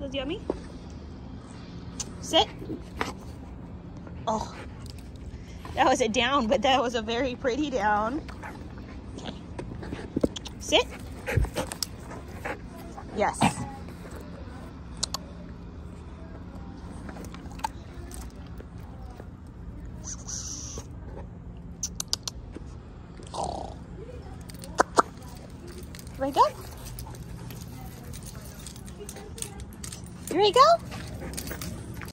Was yummy? Sit. Oh, that was a down, but that was a very pretty down. Okay. Sit. Yes. Here we go. Here we go.